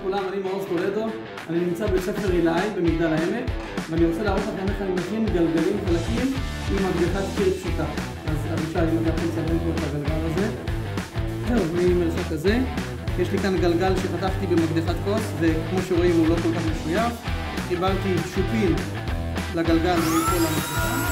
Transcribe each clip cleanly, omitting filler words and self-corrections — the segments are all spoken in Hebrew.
לכולם, אני מעוז טולדו, אני נמצא בבית ספר אילאי במגדל העמק, ואני רוצה להראות לכם איך אני מכין גלגלים חלקים עם מקדחת קיר פשוטה. אז אבישי, אם אתה יכול לצלם פה את הגלגל הזה. זהו, אני מרשת כזה. יש לי כאן גלגל שפתחתי במקדחת כוס, וכמו שרואים הוא לא כל כך משויף. חיברתי שופין לגלגל ומפה למקדחה.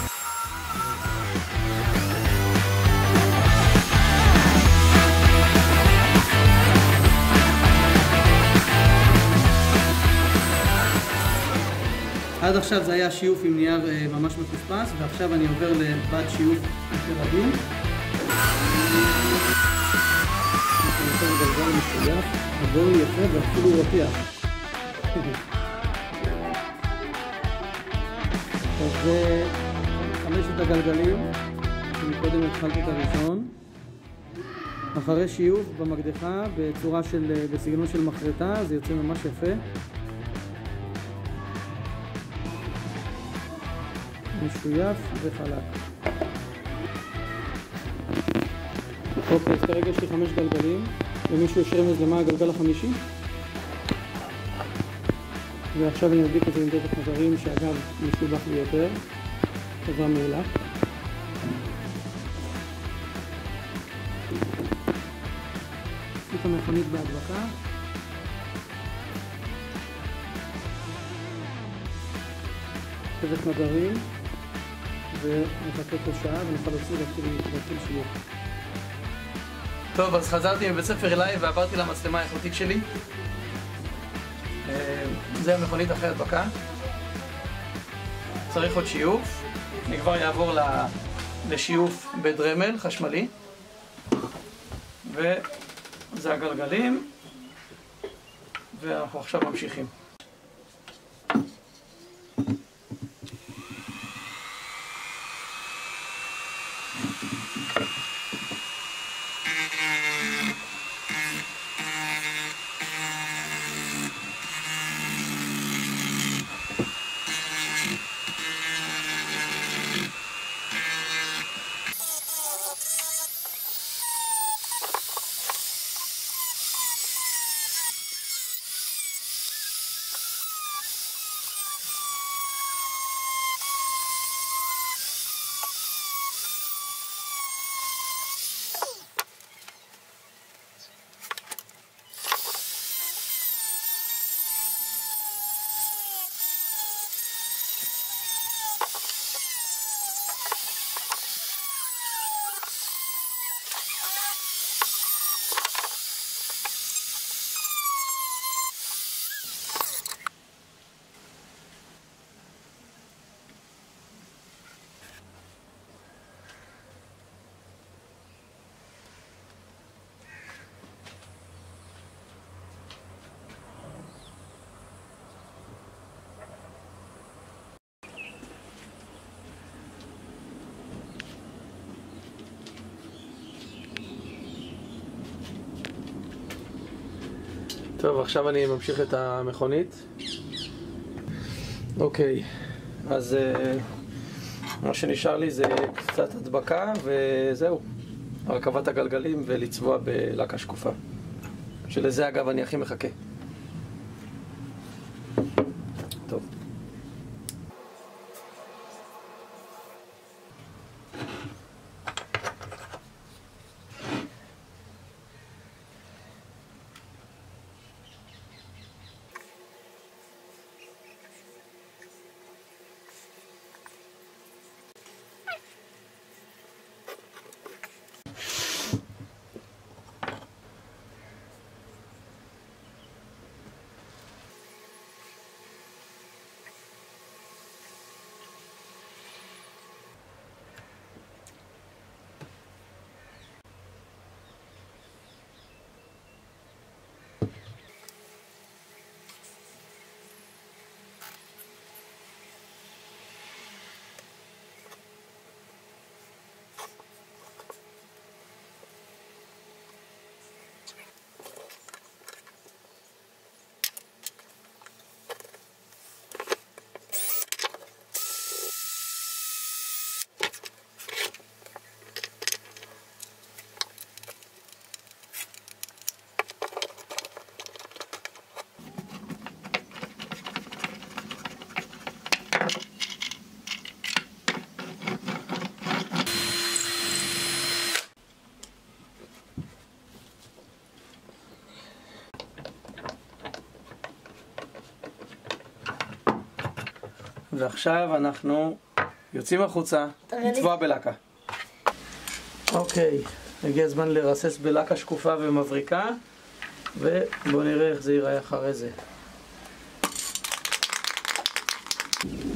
עד עכשיו זה היה שיוף עם נייר ממש מפוספס, ועכשיו אני עובר לבד שיוף יותר עדין. אני עושה גלגל משויף, עבור יפה ואפילו רותח. אז זה 5 הגלגלים, שמקודם התחלתי את הראשון. אחרי שיוף במקדחה בסגנון של מחרטה, זה יוצא ממש יפה. משויף וחלק. אוקיי, אז כרגע יש לי 5 גלגלים, ומישהו יש רמז למה הגלגל החמישי? ועכשיו אני אדביק את זה עם דבק נזרים, שאגב משובח לי יותר, חברה מעולה. את המכונית בהדבקה. דבק נזרים. ונחכה פה שעה ונוכל להתחיל שיוך. טוב, אז חזרתי מבית ספר אליי ועברתי למצלמה האיכותית שלי. זה המכונית אחרי הדבקה. צריך עוד שיוף. אני כבר אעבור לשיוף בדרמל חשמלי. וזה הגלגלים. ואנחנו עכשיו ממשיכים. טוב, עכשיו אני ממשיך את המכונית. אוקיי, אז מה שנשאר לי זה קצת הדבקה וזהו. הרכבת הגלגלים ולצבוע בלקה שקופה. שלזה אגב אני הכי מחכה. טוב. ועכשיו אנחנו יוצאים החוצה, לטבוע בלקה. אוקיי, הגיע הזמן לרסס בלקה שקופה ומבריקה, ובואו נראה איך זה ייראה אחרי זה.